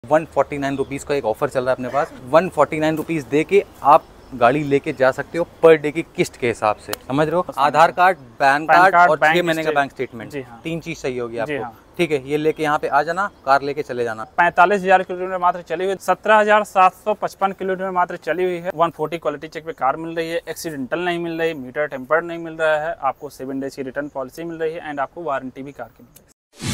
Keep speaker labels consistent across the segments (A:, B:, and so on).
A: 149 rupees का एक offer चल रहा है अपने पास। 149 रुपीज़ दे के आप गाड़ी लेके जा सकते हो पर डे की किस्त के हिसाब से, समझ रहे हो। आधार कार्ड, पैन कार्ड और 6 महीने का बैंक स्टेटमेंट, तीन चीज चाहिए होगी आपको। ठीक है, ये लेके यहाँ पे आ जाना, कार लेके चले जाना।
B: 45,000 किलोमीटर मात्र चली हुई, 17,755 किलोमीटर मात्र चली हुई है। 140 क्वालिटी चेक पे कार मिल रही है, एक्सीडेंटल नहीं मिल रही, मीटर टेम्पर्ड नहीं मिल रहा है, आपको 7 डेज की रिटर्न पॉलिसी मिल रही है एंड आपको वारंटी भी कार की मिल रही है।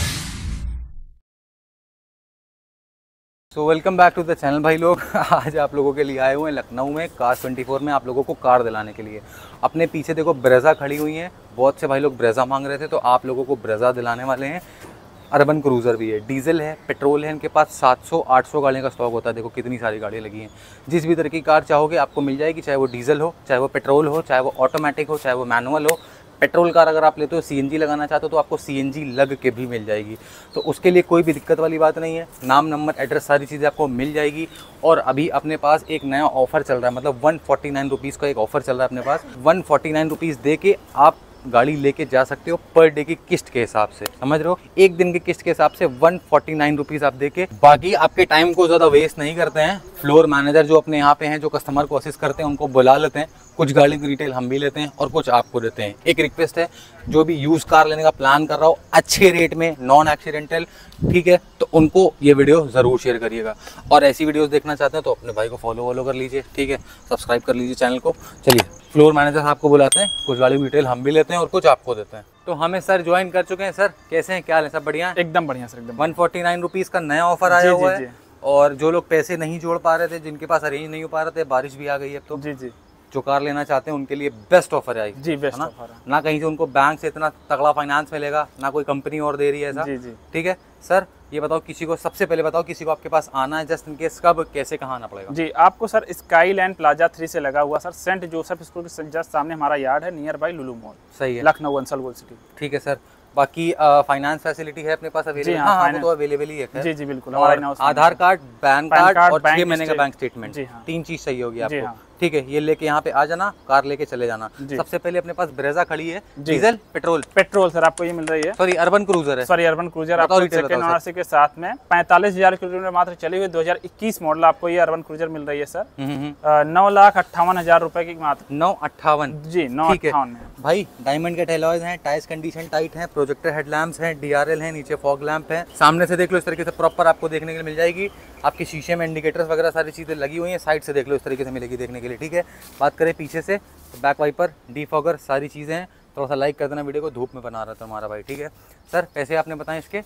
A: So welcome back to the channel भाई लोग। आज आप लोगों के लिए आए हुए हैं लखनऊ में कार्स 24 में आप लोगों को कार दिलाने के लिए। अपने पीछे देखो ब्रेजा खड़ी हुई है, बहुत से भाई लोग ब्रेजा मांग रहे थे तो आप लोगों को ब्रेजा दिलाने वाले हैं। अर्बन क्रूज़र भी है, डीजल है, पेट्रोल है, इनके पास 700-800 गाड़ियों का स्टॉक होता है। देखो कितनी सारी गाड़ियाँ लगी हैं। जिस भी तरह की कार चाहोगे आपको मिल जाएगी, चाहे वो डीजल हो, चाहे वो पेट्रोल हो, चाहे वो ऑटोमेटिक हो, चाहे वो मैनुअल हो। पेट्रोल कार अगर आप लेते हो, सीएनजी लगाना चाहते हो तो आपको सीएनजी लग के भी मिल जाएगी। तो उसके लिए कोई भी दिक्कत वाली बात नहीं है। नाम, नंबर, एड्रेस सारी चीज़ें आपको मिल जाएगी। और अभी अपने पास एक नया ऑफ़र चल रहा है, मतलब 149 रुपीज़ का एक ऑफ़र चल रहा है अपने पास। 149 रुपीज़ दे के आप गाड़ी लेके जा सकते हो पर डे की किस्त के हिसाब से, समझ रहे हो। एक दिन की किस्त के हिसाब से 149 रुपीज़ आप दे के, बाकी आपके टाइम को ज़्यादा वेस्ट नहीं करते हैं। फ्लोर मैनेजर जो अपने यहाँ पे हैं, जो कस्टमर को असिस्ट करते हैं, उनको बुला लेते हैं। कुछ गाड़ी की डिटेल हम भी लेते हैं और कुछ आपको देते हैं। एक रिक्वेस्ट है, जो भी यूज़ कार लेने का प्लान कर रहा हो अच्छे रेट में, नॉन एक्सीडेंटल, ठीक है, तो उनको ये वीडियो ज़रूर शेयर करिएगा। और ऐसी वीडियोस देखना चाहते हैं तो अपने भाई को फॉलो कर लीजिए, ठीक है, सब्सक्राइब कर लीजिए चैनल को। चलिए, फ्लोर मैनेजर साहब को बुलाते हैं, कुछ गाड़ी की डिटेल हम भी लेते हैं और कुछ आपको देते हैं। तो हमें सर ज्वाइन कर चुके हैं। सर कैसे हैं, क्या हाल है, सब बढ़िया?
B: एकदम बढ़िया सर, एकदम।
A: 149 रुपीज़ का नया ऑफर आया हुआ है। और जो लोग पैसे नहीं जोड़ पा रहे थे, जिनके पास अरेंज नहीं हो पा रहे थे, बारिश भी आ गई है, तो जी जो कार लेना चाहते हैं उनके लिए बेस्ट ऑफर है जी, बेस्ट ऑफर है ना। कहीं से उनको बैंक से इतना तगड़ा फाइनेंस मिलेगा ना, कोई कंपनी और दे रही है ऐसा। जी। ठीक है सर, ये बताओ किसी को, सबसे पहले बताओ किसी को आपके पास आना है जस्ट इन केस, कब, कैसे, कहाँ आना पड़ेगा? जी,
B: आपको सर स्काईलैंड प्लाजा 3 से लगा हुआ सर, सेंट जोसेफ स्कूल के जस्ट सामने हमारा यार्ड है, नियर बाई लुलु मॉल।
A: सही है,
B: लखनऊ वंसल गोल्ड सिटी।
A: ठीक है सर। बाकी फाइनेंस फैसिलिटी है अपने पास अवेलेबल? हाँ, वो तो अवेलेबल ही है।
B: जी बिल्कुल।
A: आधार कार्ड, पैन कार्ड और 6 महीने का बैंक स्टेटमेंट, तीन चीज चाहिए होगी आपको। ठीक है, ये लेके यहाँ पे आ जाना, कार लेके चले जाना। सबसे पहले अपने पास ब्रेजा खड़ी है, डीजल, पेट्रोल
B: सर आपको ये मिल रही है।
A: सॉरी, अर्बन क्रूजर है।
B: सॉरी, अर्बन क्रूजर आपको सेकंड ओनरशिप के साथ में 45,000 किलोमीटर मात्र चली हुई, 2021 मॉडल आपको ये अर्बन क्रूजर मिल रही है सर। 9,58,000 रुपए की मात्र।
A: 958?
B: जी, 958 में
A: भाई। डायमंड के एलॉयज हैं, टायर्स कंडीशन टाइट है, प्रोजेक्टर हेडलैम्प्स हैं, डीआरएल है, नीचे फॉग लैंप है। सामने से देख लो, इस तरीके से प्रॉपर आपको देखने के लिए मिल जाएगी। आपके शीशे में इंडिकेटर्स वगैरह सारी चीजें लगी हुई हैं। साइड से देख लो, इस तरीके से मिलेगी देखने के लिए, ठीक है। बात करें पीछे से, तो बैक वाइपर, डीफॉगर, सारी चीजें हैं। थोड़ा सा लाइक कर देना वीडियो को, धूप में बना रहा था हमारा भाई, ठीक है। सर पैसे आपने बताएं इसके?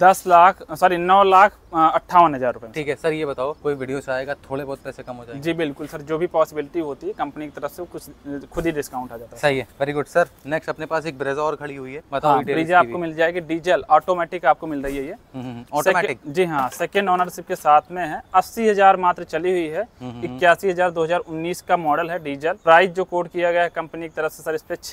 B: 9,58,000 रुपए।
A: ठीक है सर, ये बताओ कोई वीडियो से आएगा, थोड़े बहुत पैसे कम हो जाएंगे?
B: जी बिल्कुल सर, जो भी पॉसिबिलिटी होती है कंपनी की तरफ से कुछ खुद ही डिस्काउंट आ जाता है।
A: सही है, वेरी गुड सर। नेक्स्ट अपने पास एक ब्रेजा और खड़ी हुई है, बताओ।
B: ब्रेजा आपको मिल जाएगी, डीजल ऑटोमेटिक आपको मिल रही है ये,
A: ऑटोमेटिक।
B: जी हाँ, सेकेंड ओनरशिप के साथ में है। 80,000 मात्र चली हुई है, 81,000 2019 का मॉडल है, डीजल। प्राइस जो कोड किया गया है कंपनी की तरफ से सर, इस पे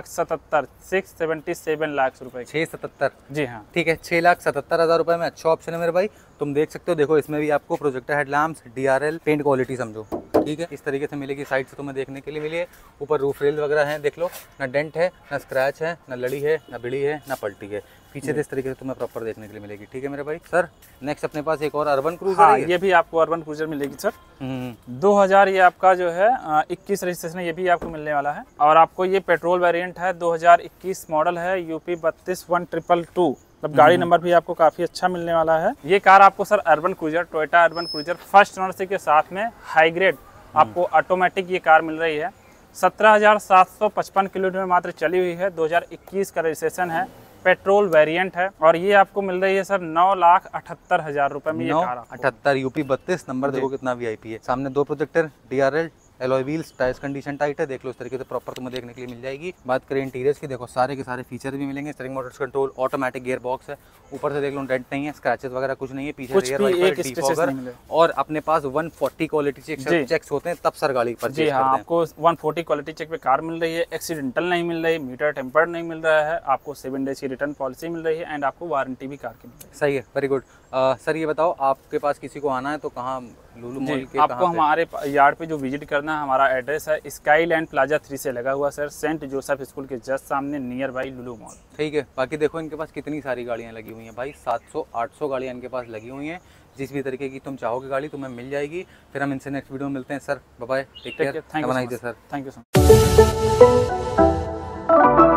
B: 6,77,677 लाख रुपए।
A: 677? जी
B: हाँ,
A: ठीक है। 6,77,000 रुपए में अच्छा ऑप्शन है मेरे भाई। तुम देख सकते हो, देखो इसमें भी आपको projector headlamps, DRL, paint quality समझो, ठीक है, इस तरीके से मिलेगी। साइड से तुम्हें देखने के लिए मिली है। ऊपर रूफ रेल वगैरह हैं, देख लो, ना डेंट है, ना स्क्रैच है, ना लड़ी है, ना बिड़ी है, ना पलटी है। पीछे से इस तरीके से तुम्हें प्रॉपर देखने के लिए मिलेगी, ठीक है मेरे भाई। सर नेक्स्ट अपने पास एक और अर्बन क्रूजर है।
B: ये भी आपको अर्बन क्रूजर मिलेगी सर। 2000 ये आपका जो है 21 रजिस्ट्रेशन, ये भी आपको मिलने वाला है। और आपको ये पेट्रोल वेरिएंट है, 2021 मॉडल है, UP 321222। मतलब गाड़ी नंबर भी आपको काफी अच्छा मिलने वाला है। ये कार आपको sir urban cruiser, Toyota urban cruiser first ownership के साथ में हाई ग्रेड आपको ऑटोमेटिक ये कार मिल रही है। 17,755 किलोमीटर मात्र चली हुई है, 2021 का रजिस्ट्रेशन है, पेट्रोल वेरिएंट है। और ये आपको मिल रही है सर 9,78,000 रुपए में।
A: 9,78 UP 32 नंबर, देखो कितना वीआईपी है। सामने 2 projector, DRL, alloy wheels, tyres condition tight है, देख लो इस तरीके से प्रॉपर तुम्हें देखने के लिए मिल जाएगी। बात करें इंटीरियर्स की, देखो सारे के सारे फीचर भी मिलेंगे। Steering motors control, automatic gear box है। ऊपर से देख लो डेंट नहीं है, स्क्रैचेस वगैरह कुछ नहीं है। पीछे रियर वाइपर, डिफॉगर, और अपने पास 140 क्वालिटी चेक्स होते हैं, तब सर गाड़ी पर।
B: जी हाँ, आपको 140 क्वालिटी चेक पे कार मिल रही है, एक्सीडेंटल नहीं मिल रही, मीटर टेम्पर्ड नहीं मिल रहा है, आपको 7 डेज की रिटर्न पॉलिसी मिल रही है एंड आपको वारंटी भी कार की मिल रही है।
A: सही है, वेरी गुड। सर ये बताओ, आपके पास किसी को आना है तो कहाँ, लुलु मॉल के
B: आपको हमारे यार्ड पे जो विजिट करना है, हमारा एड्रेस है स्काईलैंड प्लाजा 3 से लगा हुआ सर, सेंट जोसेफ स्कूल के जस्ट सामने, नियर बाई लुलु मॉल।
A: ठीक है। बाकी देखो इनके पास कितनी सारी गाड़ियाँ लगी हुई हैं भाई, 700-800 गाड़ियाँ इनके पास लगी हुई हैं। जिस भी तरीके की तुम चाहोगे गाड़ी तुम्हें मिल जाएगी। फिर हम इनसे नेक्स्ट वीडियो में मिलते हैं sir. Bye bye, take care,
B: thank you
A: बनाइए sir.
B: Thank you so much.